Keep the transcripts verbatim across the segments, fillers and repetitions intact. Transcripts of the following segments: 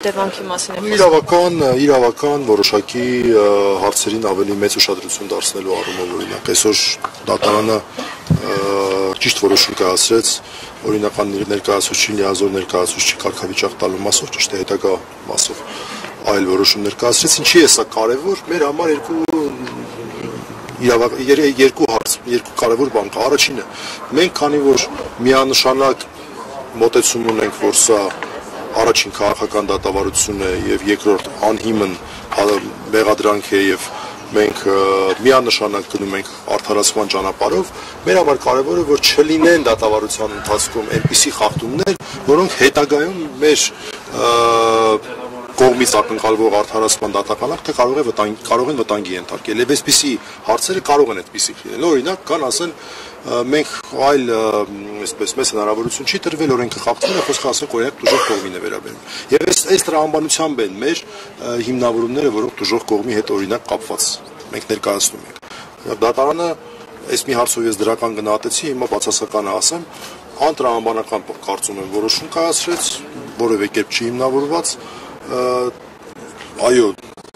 հետևանքի մասին է խոսքը։ Իրավական, իրավական որոշակի հարցերին ավելի մեծ ուշադրություն դարձնելու առումով օրինակ այսօր դատարանը ճիշտ որոշում կայացրեց օրինական ներկայացուցիչի լիազոր ներկայացուցիչի կարգավիճակ տալու մասով, ճիշտ է հետագա մասով այլ որոշում ներկայացրեց, ինչի է սա կարևոր, մեր համար երկու երկու հարց, երկու կարևոր բան կա, առաջինը, մենք քանի որ միանշանակ մոտեցում ունենք, որ սա առաջին քաղաքական դատավարություն է եւ երկրորդ անհիմն մեղադրանք է եւ մենք միանշանակ գնում ենք արդարացման ճանապարհով, մեր համար կարևոր է, որ չլինեն դատավարության ընթացքում այնպիսի խախտումներ, որոնք հետագայում մեր կողմից ակնկալվող արդարացման դատականակ կարող է վտանգ, կարող են վտանգի ենթարկել։ Եվ այսպիսի հարցերը կարող են այդպիսի լինել։ Օրինակ, կան ասեն, մենք այլ այսպես մեծ հնարավորություն չի տրվել օրենքը խախտվել, խոսքը ասենք օրինակ դժոխ կողմին է վերաբերում։ Եվ այս այս տրամաբանությամբ են մեր հիմնավորումները, որոնք դժոխ կողմի հետ օրինակ կապված մենք ներկայացնում ենք։ Դատարանը այս մի հարցով ես դրական գնահատեցի, հիմա բացասականը ասեմ, անտրամաբանական կարծում եմ որոշում կայացրեց, որևէ կերպ չի հիմնավորված այո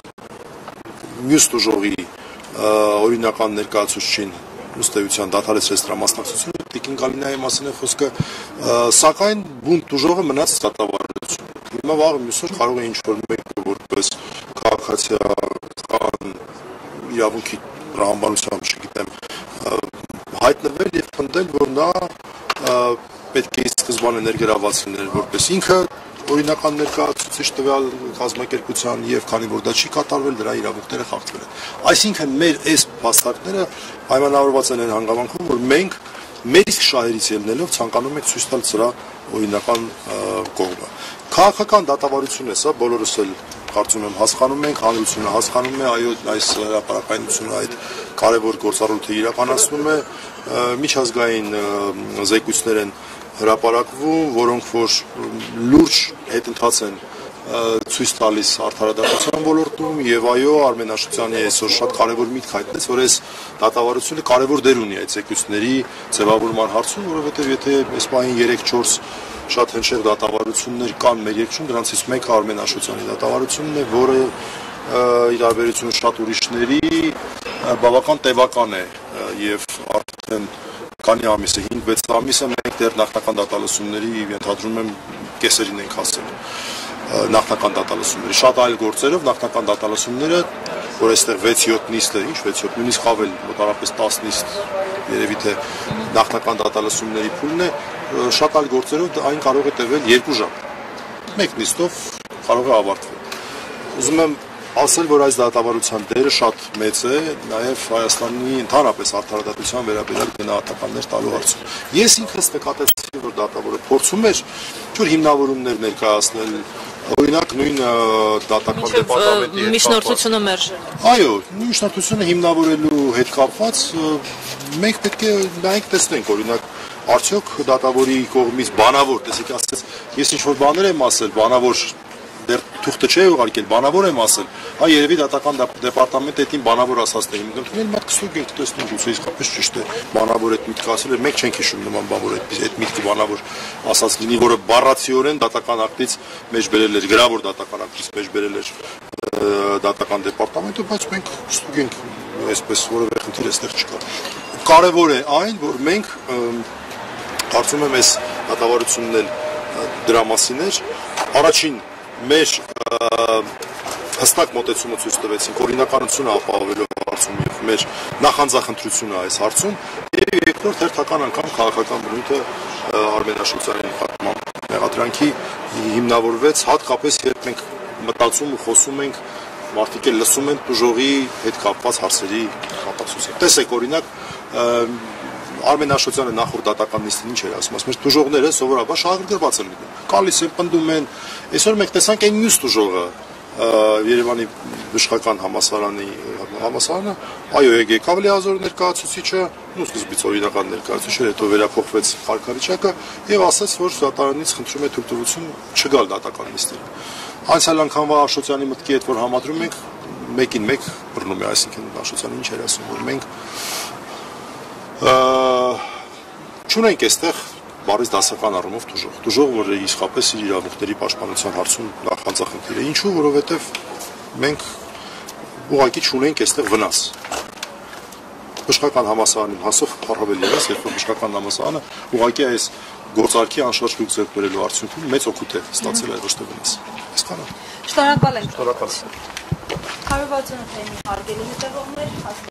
մյուս դժողի օրինական ներկայացուցչին ըստ էության դադարեցրեց դրա մասնակցությունը Տիկին Գալինայի մասին է խոսքը սակայն բուն դժողը մնաց դատավարություն հիմա վաղը մյուսօր կարող է ինչ-որ մեկը որպես քաղաքացիական իրավունքի տրամաբանությամբ չգիտեմ հայտնվել եւ պնդել որ նա պետք է սկզբանե ներգրաված լիներ որպես ինքը օրինական ներկայացուցիչ տվյալ կազմակերպության եւ քանի որ դա չի կատարվել դրա իրավունքները խախտվել են այսինքն մեր այս փաստարկները պայմանավորված են այն հանգամանքում որ մենք մեր իսկ շահերից ելնելով ցանկանում ենք ցույց տալ սրա օրինական կողմը քաղաքական դատավարություն է սա բոլորս էլ կարծում եմ հասկանում ենք հանրությունը հասկանում է այո այս հրապարակայնությունը այդ կարևոր գործառույթը իրականացնում է միջազգային զեկույցներ են հրապարակվում, որոնք որ լուրջ հետընթաց են ցույց տալիս արդարադատության ոլորտում եւ այո Արմեն Աշոտյանի այսօր շատ կարեւոր միտք հայտնեց, որ այս դատավարությունը կարեւոր դեր ունի այդ զեկույցների ձևավորման հարցում, որովհետեւ եթե այս պահին երեք չորս շատ հնչեղ դատավարություններ կան մեր երկրում, դրանցից մեկը Արմեն Աշոտյանի դատավարությունն է, որը իրավաբերությունը շատ ուրիշների բավական տևական է եւ արդեն քանի ամիս է հինգ վեց ամիս է մենք դեռ նախնական դատալսումների ենթադրում եմ կեսերին ենք հասել նախնական դատալսումների շատ այլ գործերով նախնական դատալսումները որ այստեղ վեց յոթ նիստ է ինչ վեց յոթ նույնիսկ ավել մոտավորապես տասը նիստ երևի թե նախնական դատալսումների փուլն է շատ այլ գործերով այն կարող է տևել երկու ժամ մեկ նիստով կարող է ավարտվել ուզում եմ ասել որ այս դատավարության դերը շատ մեծ է նաև Հայաստանի ընդհանրապես արդարադատության վերաբերյալ գնահատականներ տալու հարցում ես ինքս նկատեցի որ դատավորը փորձում էր ինչ-որ հիմնավորումներ ներկայացնել օրինակ նույն դատական դեպարտամենտի հետ միջնորդությունը մերժել այո միջնորդությունը հիմնավորելու հետ կապված մենք պետք է նայենք տեսնենք օրինակ արդյոք դատավորի կողմից բանավոր տեսեք ասած ես ինչ-որ բաներ եմ ասել բանավոր դեռ թուղթը չէ ուղարկել, բանավոր եմ ասել, հա երևի դատական դեպարտամենտը այդին բանավոր ասածն է հիմք ընդունել, մատ քսուկ ենք տեսնում, գուցե իսկապես ճիշտ է, բանավոր այդ միտքը ասել է, մենք չենք հիշում նման բան, որ այդպես այդ միտքը բանավոր ասած լինի, որը բառացիորեն դատական ակտից մեջ բերել էր, գրավոր դատական ակտից մեջ բերել էր դատական դեպարտամենտը, բայց մենք քսուկ ենք, այսպես որևէ խնդիր այստեղ չկա։ Կարևոր է այն, որ մենք կարծում եմ այս դատավարությունն էլ դրա մասին էր, առաջին մեր հստակ մոտեցումը ցույց տվեցինք օրինականությունը ապահովելով հարցում եւ մեր նախանձախնդրությունը այս հարցում եւ երկրորդ հերթական անգամ քաղաքական բնույթը Արմեն Աշոտյանի նկատմամբ մեղադրանքի հիմնավորվեց հատկապես երբ մենք մտածում ու խոսում ենք մարդիկ էլ լսում են դժողի հետ կապված հարցերի կապակցությամբ տեսեք օրինակ Արմեն Աշոտյանը նախորդ դատական նիստին ինչ էր ասում, ասում էր դժողները սովորաբար շահագրգռված են լինում։ Գալիս են, պնդում են։ Այսօր մենք տեսանք այն մյուս դժողը Երևանի Իշխական համալսարանի համալսարանը, այո, եկավ լիազոր ներկայացուցիչը, ու սկզբից օրինական ներկայացուցիչ էր, հետո վերափոխվեց կարգավիճակը եւ ասաց, որ դատարանից խնդրում է թույլտվություն չգալ դատական նիստին։ Անցյալ անգամվա Աշոտյանի մտքի հետ որ համադրում ենք, մեկին մեկ բռնում է, այսինքն Աշոտյանը ինչ էր ասում, որ մենք չունենք այստեղ բառից դասական առումով դժող։ Դժող, որ իսկապես իր իրավունքների պաշտպանության հարցում նախանձախնդիր է։ Ինչու, որովհետև մենք ուղղակի չունենք այստեղ վնաս։ Բժշկական համալսարանի հասով առավել ևս, երբ որ բժշկական համալսարանը ուղղակի այս գործարքի անշարժ լուք ձեռք բերելու արդյունքում մեծ օգուտ է ստացել այլ ոչ թե վնաս։ Այսքանը։ Շնորհակալ ենք։ Շնորհակալ։ հարյուր վաթսունութ հարգելի հետևողներ,